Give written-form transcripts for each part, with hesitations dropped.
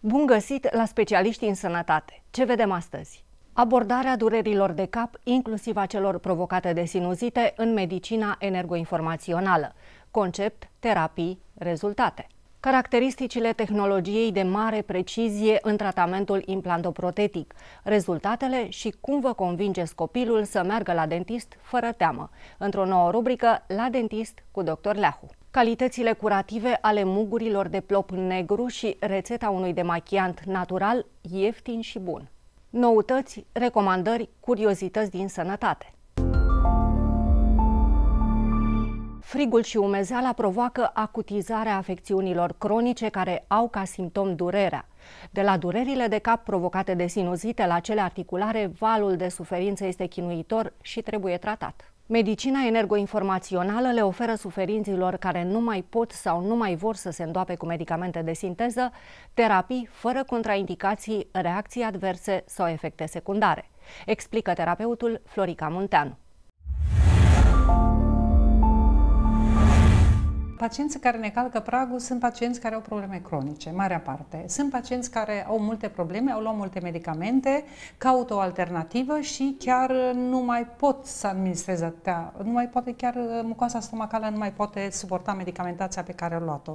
Bun găsit la Specialiștii în Sănătate! Ce vedem astăzi? Abordarea durerilor de cap, inclusiv a celor provocate de sinuzite, în medicina energoinformațională. Concept, terapii, rezultate. Caracteristicile tehnologiei de mare precizie în tratamentul implantoprotetic, rezultatele și cum vă convingeți copilul să meargă la dentist fără teamă. Într-o nouă rubrică, La dentist cu Dr. Leahu. Calitățile curative ale mugurilor de plop negru și rețeta unui demachiant natural, ieftin și bun. Noutăți, recomandări, curiozități din sănătate. Frigul și umezeala provoacă acutizarea afecțiunilor cronice care au ca simptom durerea. De la durerile de cap provocate de sinuzite la cele articulare, valul de suferință este chinuitor și trebuie tratat. Medicina energoinformațională le oferă suferinților care nu mai pot sau nu mai vor să se îndoape cu medicamente de sinteză, terapii fără contraindicații, reacții adverse sau efecte secundare, explică terapeutul Florica Munteanu. Pacienții care ne calcă pragul sunt pacienți care au probleme cronice, marea parte. Sunt pacienți care au multe probleme, au luat multe medicamente, caută o alternativă și chiar nu mai pot să administreze atâtea, nu mai poate, chiar mucoasa stomacală nu mai poate suporta medicamentația pe care au luat-o.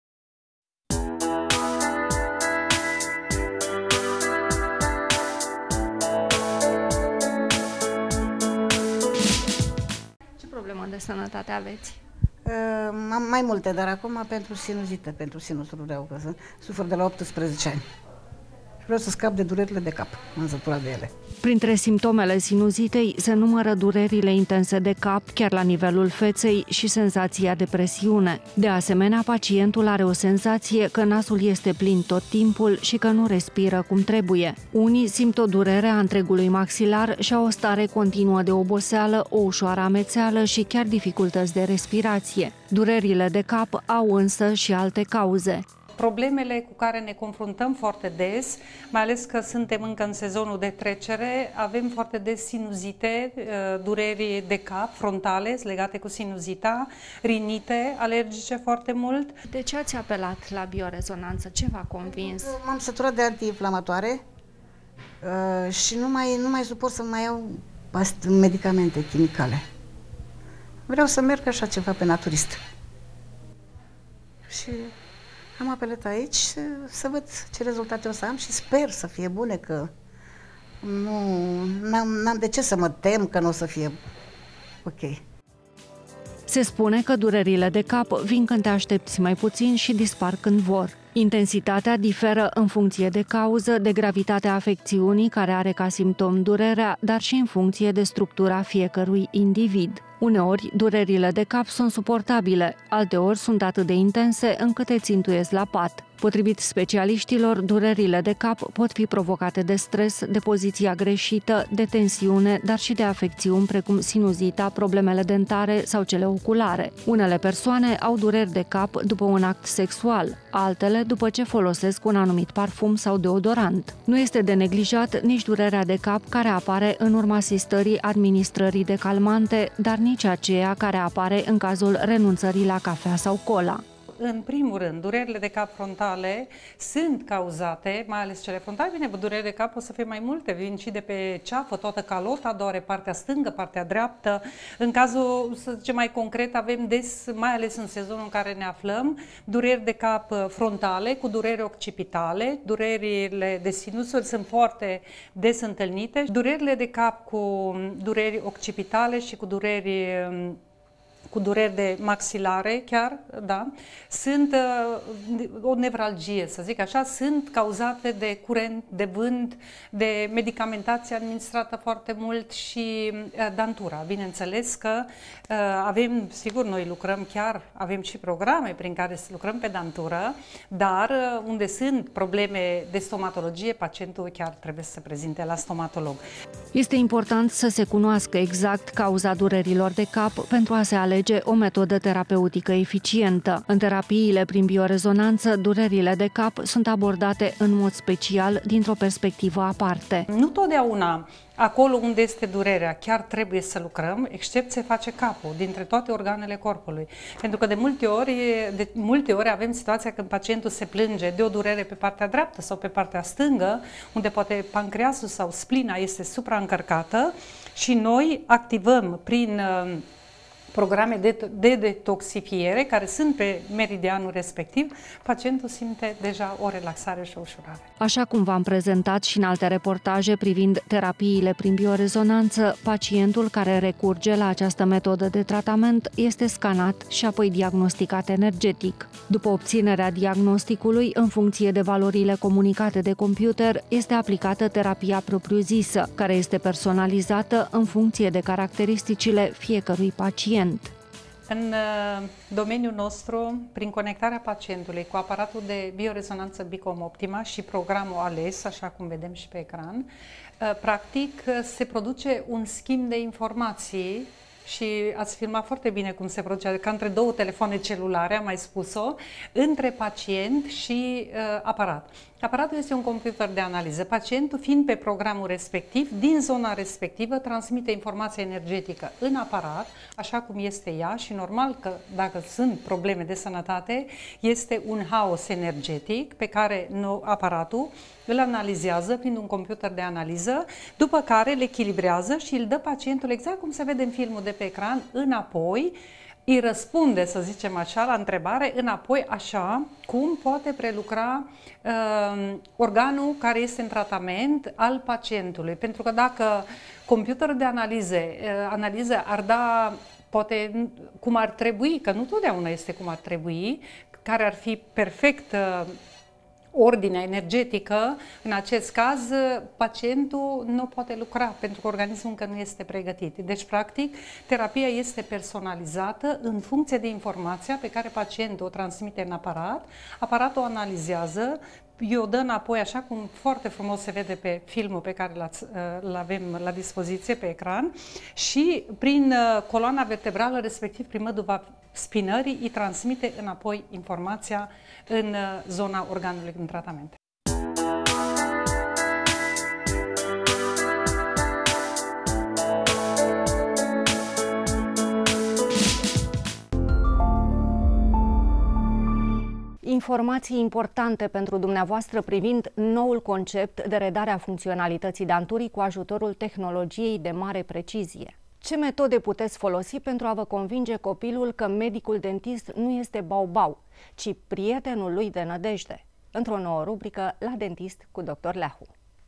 Ce problemă de sănătate aveți? Am mai multe, dar acum pentru sinuzită, pentru sinusul rău, că sufăr de la 18 ani. Și vreau să scap de durerile de cap, am săturat de ele. Printre simptomele sinuzitei se numără durerile intense de cap, chiar la nivelul feței, și senzația de presiune. De asemenea, pacientul are o senzație că nasul este plin tot timpul și că nu respiră cum trebuie. Unii simt o durere a întregului maxilar și au o stare continuă de oboseală, o ușoară amețeală și chiar dificultăți de respirație. Durerile de cap au însă și alte cauze. Problemele cu care ne confruntăm foarte des, mai ales că suntem încă în sezonul de trecere, avem foarte des sinuzite, dureri de cap frontale legate cu sinuzita, rinite alergice foarte mult. De ce ați apelat la biorezonanță? Ce v-a convins? M-am săturat de antiinflamatoare și nu mai suport să mai iau medicamente chimicale. Vreau să merg așa ceva pe naturist. Și am apelat aici să văd ce rezultate o să am și sper să fie bune, că n-am de ce să mă tem că nu o să fie ok. Se spune că durerile de cap vin când te aștepți mai puțin și dispar când vor. Intensitatea diferă în funcție de cauză, de gravitatea afecțiunii care are ca simptom durerea, dar și în funcție de structura fiecărui individ. Uneori, durerile de cap sunt suportabile, alteori sunt atât de intense încât te țintuiesc la pat. Potrivit specialiștilor, durerile de cap pot fi provocate de stres, de poziția greșită, de tensiune, dar și de afecțiuni precum sinuzita, problemele dentare sau cele oculare. Unele persoane au dureri de cap după un act sexual, altele după ce folosesc un anumit parfum sau deodorant. Nu este de neglijat nici durerea de cap care apare în urma asistării administrării de calmante, dar nici aceea care apare în cazul renunțării la cafea sau cola. În primul rând, durerile de cap frontale sunt cauzate, mai ales cele frontale. Bine, durerile de cap o să fie mai multe, vin și de pe ceafă, toată calota doare, partea stângă, partea dreaptă. În cazul, să zicem mai concret, avem des, mai ales în sezonul în care ne aflăm, dureri de cap frontale cu dureri occipitale. Durerile de sinusuri sunt foarte des întâlnite. Durerile de cap cu dureri occipitale și cu dureri de maxilare chiar, da, sunt o nevralgie, să zic așa, sunt cauzate de curent, de vânt, de medicamentație administrată foarte mult și dantura. Bineînțeles că avem, sigur, noi lucrăm chiar, avem și programe prin care lucrăm pe dantură, dar unde sunt probleme de stomatologie, pacientul chiar trebuie să se prezinte la stomatolog. Este important să se cunoască exact cauza durerilor de cap pentru a se alege alege o metodă terapeutică eficientă. În terapiile prin biorezonanță, durerile de cap sunt abordate în mod special dintr-o perspectivă aparte. Nu totdeauna acolo unde este durerea chiar trebuie să lucrăm, excepție face capul dintre toate organele corpului. Pentru că de multe ori avem situația când pacientul se plânge de o durere pe partea dreaptă sau pe partea stângă, unde poate pancreasul sau splina este supraîncărcată și noi activăm prin programe de detoxifiere care sunt pe meridianul respectiv, pacientul simte deja o relaxare și o ușurare. Așa cum v-am prezentat și în alte reportaje privind terapiile prin biorezonanță, pacientul care recurge la această metodă de tratament este scanat și apoi diagnosticat energetic. După obținerea diagnosticului, în funcție de valorile comunicate de computer, este aplicată terapia propriu-zisă, care este personalizată în funcție de caracteristicile fiecărui pacient. În domeniul nostru, prin conectarea pacientului cu aparatul de biorezonanță Bicom Optima și programul ales, așa cum vedem și pe ecran, practic se produce un schimb de informații și ați filmat foarte bine cum se produce, ca între două telefoane celulare, am mai spus-o, între pacient și aparat. Aparatul este un computer de analiză. Pacientul, fiind pe programul respectiv, din zona respectivă, transmite informația energetică în aparat, așa cum este ea și normal că dacă sunt probleme de sănătate, este un haos energetic pe care aparatul îl analizează prin un computer de analiză, după care îl echilibrează și îl dă pacientul, exact cum se vede în filmul de pe ecran, înapoi, îi răspunde, să zicem așa, la întrebare înapoi, așa cum poate prelucra organul care este în tratament al pacientului. Pentru că dacă computerul de analiză ar da, poate cum ar trebui, că nu totdeauna este cum ar trebui, care ar fi perfect ordinea energetică, în acest caz, pacientul nu poate lucra pentru că organismul încă nu este pregătit. Deci, practic, terapia este personalizată în funcție de informația pe care pacientul o transmite în aparat, aparatul o analizează, o dă înapoi, așa cum foarte frumos se vede pe filmul pe care îl avem la dispoziție pe ecran și prin coloana vertebrală, respectiv prin măduva spinării, îi transmite înapoi informația în zona organului în tratament. Informații importante pentru dumneavoastră privind noul concept de redare a funcționalității danturii cu ajutorul tehnologiei de mare precizie. Ce metode puteți folosi pentru a vă convinge copilul că medicul dentist nu este bau-bau, ci prietenul lui de nădejde? Într-o nouă rubrică La Dentist cu Dr. Leahu.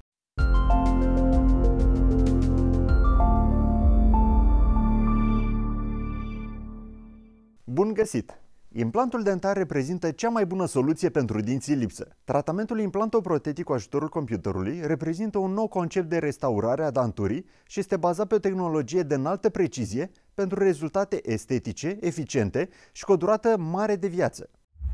Bun găsit! Implantul dentar reprezintă cea mai bună soluție pentru dinții lipsă. Tratamentul implantoprotetic cu ajutorul computerului reprezintă un nou concept de restaurare a danturii și este bazat pe o tehnologie de înaltă precizie pentru rezultate estetice, eficiente și cu o durată mare de viață.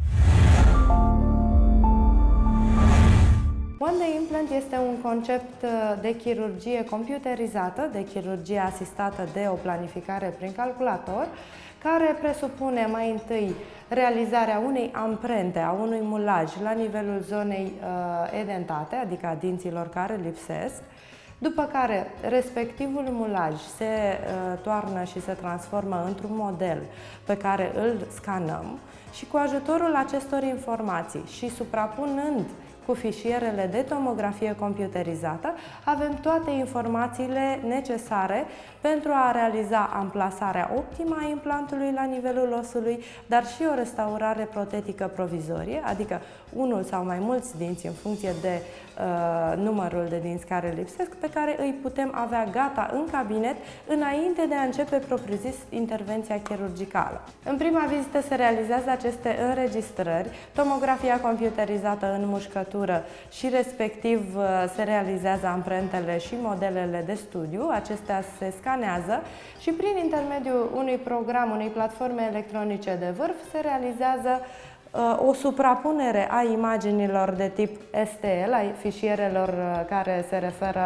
One-Day Implant este un concept de chirurgie computerizată, de chirurgie asistată de o planificare prin calculator, care presupune mai întâi realizarea unei amprente, a unui mulaj la nivelul zonei edentate, adică a dinților care lipsesc, după care respectivul mulaj se toarnă și se transformă într-un model pe care îl scanăm și cu ajutorul acestor informații și suprapunând cu fișierele de tomografie computerizată, avem toate informațiile necesare pentru a realiza amplasarea optimă a implantului la nivelul osului, dar și o restaurare protetică provizorie, adică unul sau mai mulți dinți în funcție de numărul de dinți care lipsesc, pe care îi putem avea gata în cabinet înainte de a începe propriu-zis intervenția chirurgicală. În prima vizită se realizează aceste înregistrări, tomografia computerizată în mușcătură și respectiv se realizează amprentele și modelele de studiu, acestea se scanează și prin intermediul unui program, unei platforme electronice de vârf se realizează o suprapunere a imaginilor de tip STL, a fișierelor care se referă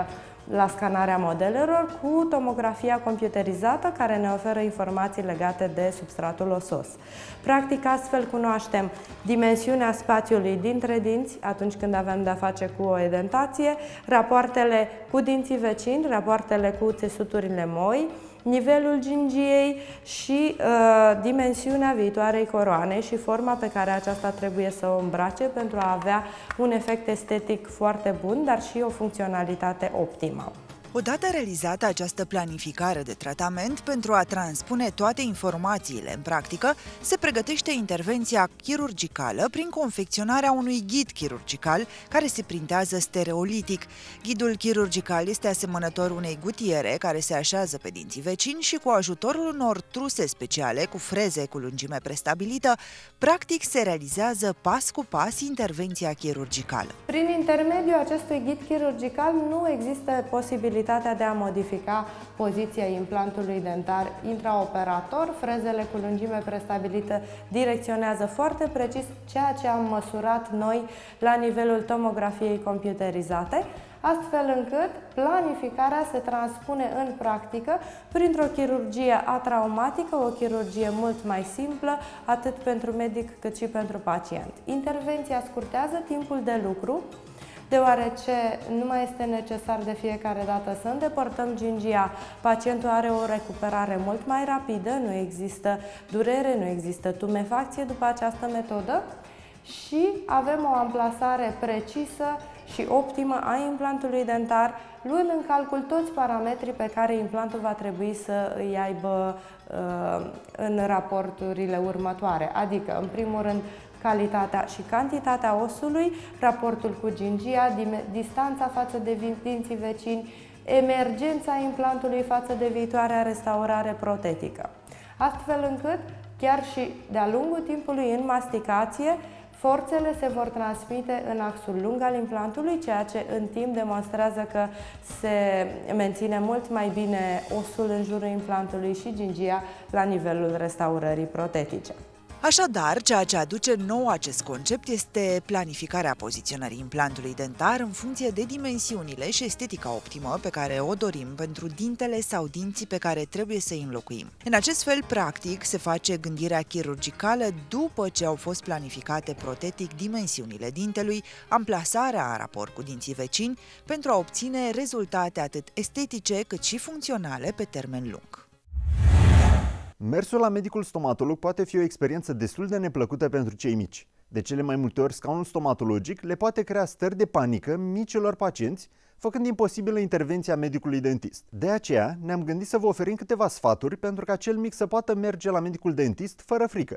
la scanarea modelelor cu tomografia computerizată care ne oferă informații legate de substratul osos. Practic, astfel cunoaștem dimensiunea spațiului dintre dinți atunci când avem de-a face cu o edentație, rapoartele cu dinții vecini, rapoartele cu țesuturile moi, nivelul gingiei și dimensiunea viitoarei coroane și forma pe care aceasta trebuie să o îmbrace pentru a avea un efect estetic foarte bun, dar și o funcționalitate optimă. Odată realizată această planificare de tratament, pentru a transpune toate informațiile în practică, se pregătește intervenția chirurgicală prin confecționarea unui ghid chirurgical care se printează stereolitic. Ghidul chirurgical este asemănător unei gutiere care se așează pe dinții vecini și cu ajutorul unor truse speciale cu freze cu lungime prestabilită, practic se realizează pas cu pas intervenția chirurgicală. Prin intermediul acestui ghid chirurgical nu există posibilitatea de a modifica poziția implantului dentar intraoperator. Frezele cu lungime prestabilită direcționează foarte precis ceea ce am măsurat noi la nivelul tomografiei computerizate, astfel încât planificarea se transpune în practică printr-o chirurgie atraumatică, o chirurgie mult mai simplă, atât pentru medic cât și pentru pacient. Intervenția scurtează timpul de lucru, deoarece nu mai este necesar de fiecare dată să îndepărtăm gingia, pacientul are o recuperare mult mai rapidă, nu există durere, nu există tumefacție după această metodă și avem o amplasare precisă și optimă a implantului dentar, luând în calcul toți parametrii pe care implantul va trebui să îi aibă în raporturile următoare, adică, în primul rând, calitatea și cantitatea osului, raportul cu gingia, distanța față de dinții vecini, emergența implantului față de viitoarea restaurare protetică. Astfel încât, chiar și de-a lungul timpului în masticație, forțele se vor transmite în axul lung al implantului, ceea ce în timp demonstrează că se menține mult mai bine osul în jurul implantului și gingia la nivelul restaurării protetice. Așadar, ceea ce aduce nou acest concept este planificarea poziționării implantului dentar în funcție de dimensiunile și estetica optimă pe care o dorim pentru dintele sau dinții pe care trebuie să îi înlocuim. În acest fel, practic, se face gândirea chirurgicală după ce au fost planificate protetic dimensiunile dintelui, amplasarea în raport cu dinții vecini, pentru a obține rezultate atât estetice cât și funcționale pe termen lung. Mersul la medicul stomatolog poate fi o experiență destul de neplăcută pentru cei mici. De cele mai multe ori, scaunul stomatologic le poate crea stări de panică micilor pacienți, făcând imposibilă intervenția medicului dentist. De aceea, ne-am gândit să vă oferim câteva sfaturi pentru ca cel mic să poată merge la medicul dentist fără frică.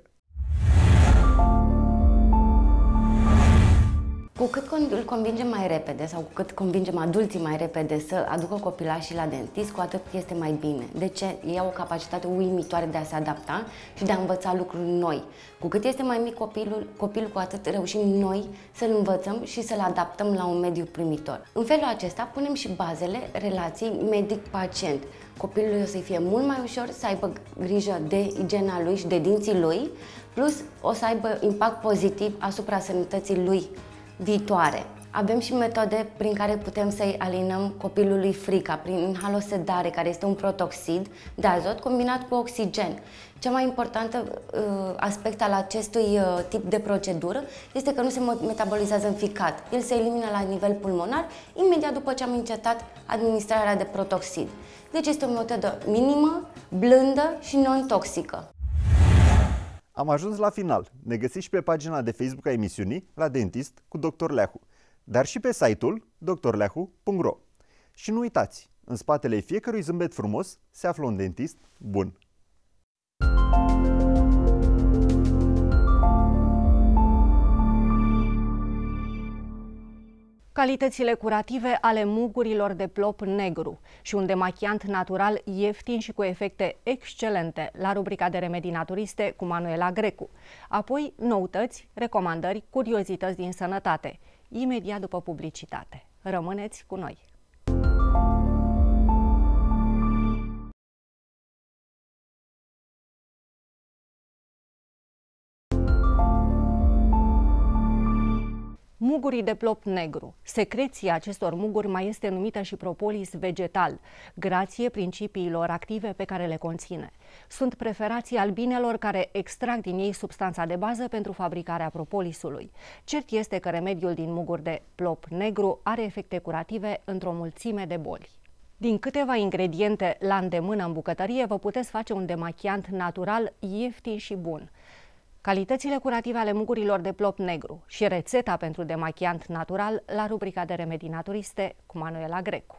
Cu cât îl convingem mai repede sau cu cât convingem adulții mai repede să aducă copilașii la dentist, cu atât este mai bine. De ce? Ei au o capacitate uimitoare de a se adapta și de a învăța lucruri noi. Cu cât este mai mic copilul, cu atât reușim noi să-l învățăm și să-l adaptăm la un mediu primitor. În felul acesta punem și bazele relației medic-pacient. Copilului o să-i fie mult mai ușor să aibă grijă de igiena lui și de dinții lui, plus o să aibă impact pozitiv asupra sănătății lui viitoare. Avem și metode prin care putem să-i alinăm copilului frica, prin halosedare, care este un protoxid de azot combinat cu oxigen. Cea mai importantă aspect al acestui tip de procedură este că nu se metabolizează în ficat. El se elimină la nivel pulmonar imediat după ce am încetat administrarea de protoxid. Deci este o metodă minimă, blândă și non-toxică. Am ajuns la final. Ne găsiți și pe pagina de Facebook a emisiunii La Dentist cu Dr. Leahu, dar și pe site-ul drleahu.ro. Și nu uitați, în spatele fiecărui zâmbet frumos se află un dentist bun. Calitățile curative ale mugurilor de plop negru și un demachiant natural ieftin și cu efecte excelente la rubrica de remedii naturiste cu Manuela Grecu. Apoi noutăți, recomandări, curiozități din sănătate, imediat după publicitate. Rămâneți cu noi! Mugurii de plop negru. Secreția acestor muguri mai este numită și propolis vegetal, grație principiilor active pe care le conține. Sunt preferații albinelor care extrag din ei substanța de bază pentru fabricarea propolisului. Cert este că remediul din muguri de plop negru are efecte curative într-o mulțime de boli. Din câteva ingrediente la îndemână în bucătărie vă puteți face un demachiant natural, ieftin și bun. Calitățile curative ale mugurilor de plop negru și rețeta pentru demachiant natural la rubrica de remedii naturiste cu Manuela Grecu.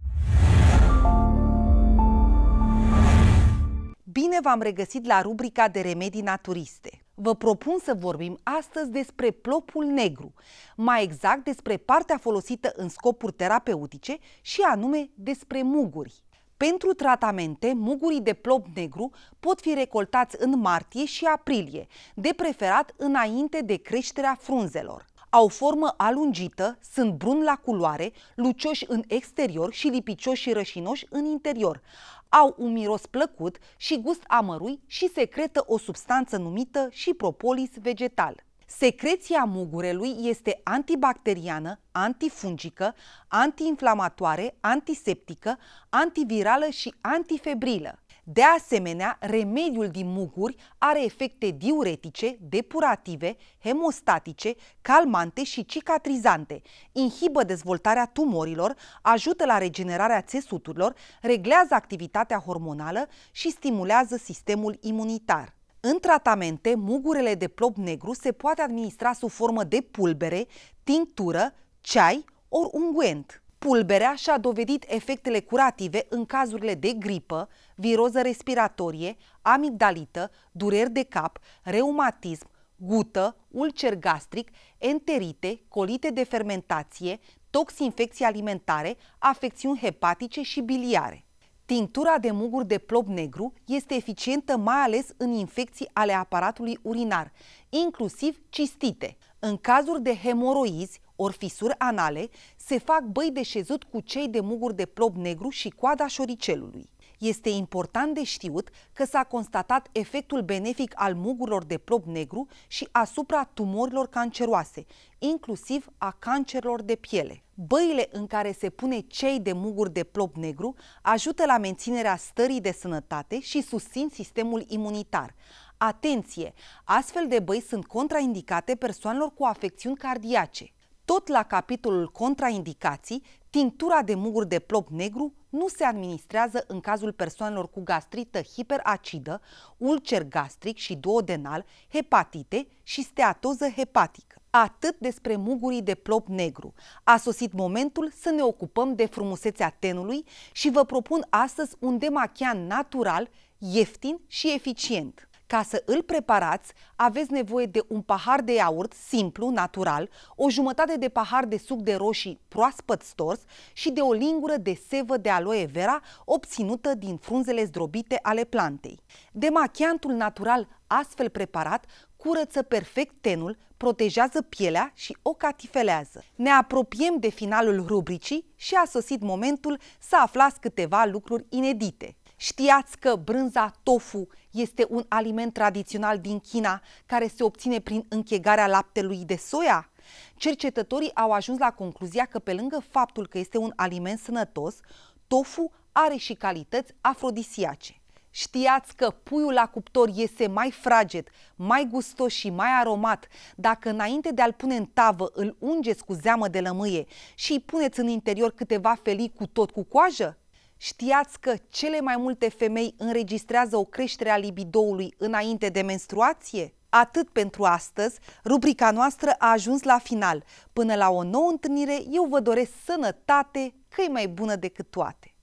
Bine v-am regăsit la rubrica de remedii naturiste. Vă propun să vorbim astăzi despre plopul negru, mai exact despre partea folosită în scopuri terapeutice și anume despre muguri. Pentru tratamente, mugurii de plop negru pot fi recoltați în martie și aprilie, de preferat înainte de creșterea frunzelor. Au formă alungită, sunt brun la culoare, lucioși în exterior și lipicioși și rășinoși în interior. Au un miros plăcut și gust amărui și secretă o substanță numită și propolis vegetal. Secreția mugurelui este antibacteriană, antifungică, antiinflamatoare, antiseptică, antivirală și antifebrilă. De asemenea, remediul din muguri are efecte diuretice, depurative, hemostatice, calmante și cicatrizante, inhibă dezvoltarea tumorilor, ajută la regenerarea țesuturilor, reglează activitatea hormonală și stimulează sistemul imunitar. În tratamente, mugurele de plop negru se poate administra sub formă de pulbere, tinctură, ceai ori unguent. Pulberea și-a dovedit efectele curative în cazurile de gripă, viroză respiratorie, amigdalită, dureri de cap, reumatism, gută, ulcer gastric, enterite, colite de fermentație, toxinfecții alimentare, afecțiuni hepatice și biliare. Tinctura de muguri de plop negru este eficientă mai ales în infecții ale aparatului urinar, inclusiv cistite. În cazuri de hemoroizi ori fisuri anale, se fac băi de șezut cu cei de muguri de plop negru și coada șoricelului. Este important de știut că s-a constatat efectul benefic al mugurilor de plop negru și asupra tumorilor canceroase, inclusiv a cancerelor de piele. Băile în care se pune cei de muguri de plop negru ajută la menținerea stării de sănătate și susțin sistemul imunitar. Atenție! Astfel de băi sunt contraindicate persoanelor cu afecțiuni cardiace. Tot la capitolul contraindicații, tinctura de muguri de plop negru nu se administrează în cazul persoanelor cu gastrită hiperacidă, ulcer gastric și duodenal, hepatite și steatoză hepatică. Atât despre mugurii de plop negru. A sosit momentul să ne ocupăm de frumusețea tenului și vă propun astăzi un demachiant natural, ieftin și eficient. Ca să îl preparați, aveți nevoie de un pahar de iaurt simplu, natural, o jumătate de pahar de suc de roșii proaspăt stors și de o lingură de sevă de aloe vera obținută din frunzele zdrobite ale plantei. Demachiantul natural astfel preparat curăță perfect tenul, protejează pielea și o catifelează. Ne apropiem de finalul rubricii și a sosit momentul să aflați câteva lucruri inedite. Știați că brânza tofu este un aliment tradițional din China care se obține prin închegarea laptelui de soia? Cercetătorii au ajuns la concluzia că pe lângă faptul că este un aliment sănătos, tofu are și calități afrodisiace. Știați că puiul la cuptor iese mai fraged, mai gustos și mai aromat dacă înainte de a-l pune în tavă îl ungeți cu zeamă de lămâie și îi puneți în interior câteva felii cu tot cu coajă? Știați că cele mai multe femei înregistrează o creștere a libidoului înainte de menstruație? Atât pentru astăzi, rubrica noastră a ajuns la final. Până la o nouă întâlnire, eu vă doresc sănătate, că e mai bună decât toate.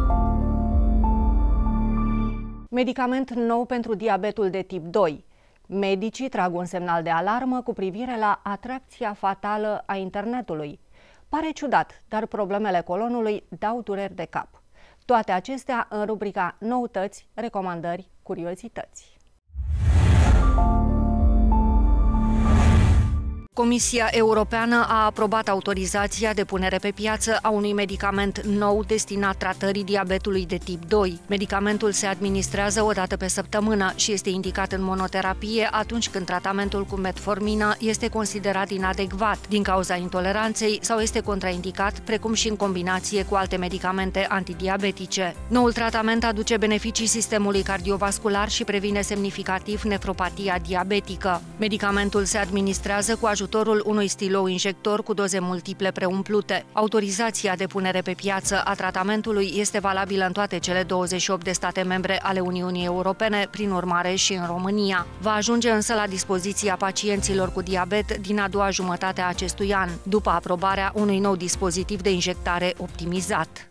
Medicament nou pentru diabetul de tip 2. Medicii trag un semnal de alarmă cu privire la atracția fatală a internetului. Pare ciudat, dar problemele colonului dau dureri de cap. Toate acestea în rubrica Noutăți, Recomandări, Curiozități. Comisia Europeană a aprobat autorizația de punere pe piață a unui medicament nou destinat tratării diabetului de tip 2. Medicamentul se administrează o dată pe săptămână și este indicat în monoterapie atunci când tratamentul cu metformină este considerat inadecvat din cauza intoleranței sau este contraindicat, precum și în combinație cu alte medicamente antidiabetice. Noul tratament aduce beneficii sistemului cardiovascular și previne semnificativ nefropatia diabetică. Medicamentul se administrează cu ajutorul unui stilou injector cu doze multiple preumplute. Autorizația de punere pe piață a tratamentului este valabilă în toate cele 28 de state membre ale Uniunii Europene, prin urmare și în România. Va ajunge însă la dispoziția pacienților cu diabet din a doua jumătate a acestui an, după aprobarea unui nou dispozitiv de injectare optimizat.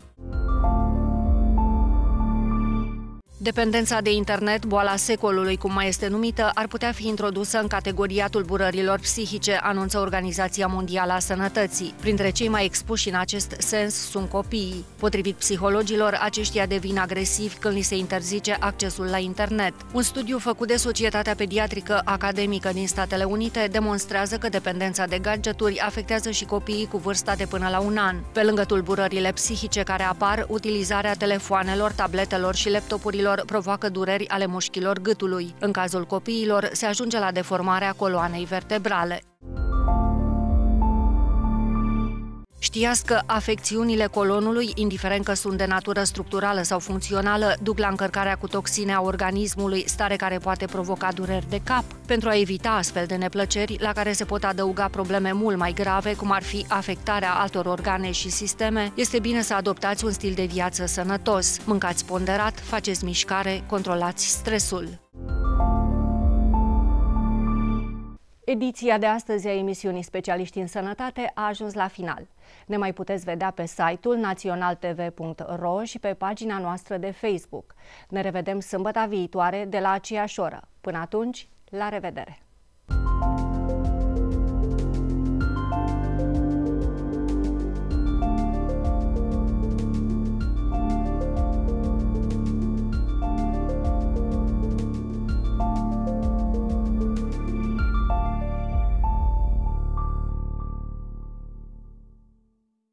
Dependența de internet, boala secolului, cum mai este numită, ar putea fi introdusă în categoria tulburărilor psihice, anunță Organizația Mondială a Sănătății. Printre cei mai expuși în acest sens sunt copiii. Potrivit psihologilor, aceștia devin agresivi când li se interzice accesul la internet. Un studiu făcut de Societatea Pediatrică Academică din Statele Unite demonstrează că dependența de gadgeturi afectează și copiii cu vârsta de până la 1 an. Pe lângă tulburările psihice care apar, utilizarea telefoanelor, tabletelor și laptopurilor provoacă dureri ale mușchilor gâtului. În cazul copiilor, se ajunge la deformarea coloanei vertebrale. Știați că afecțiunile colonului, indiferent că sunt de natură structurală sau funcțională, duc la încărcarea cu toxine a organismului, stare care poate provoca dureri de cap? Pentru a evita astfel de neplăceri, la care se pot adăuga probleme mult mai grave, cum ar fi afectarea altor organe și sisteme, este bine să adoptați un stil de viață sănătos. Mâncați ponderat, faceți mișcare, controlați stresul. Ediția de astăzi a emisiunii Specialiști în Sănătate a ajuns la final. Ne mai puteți vedea pe site-ul naționaltv.ro și pe pagina noastră de Facebook. Ne revedem sâmbătă viitoare de la aceeași oră. Până atunci, la revedere!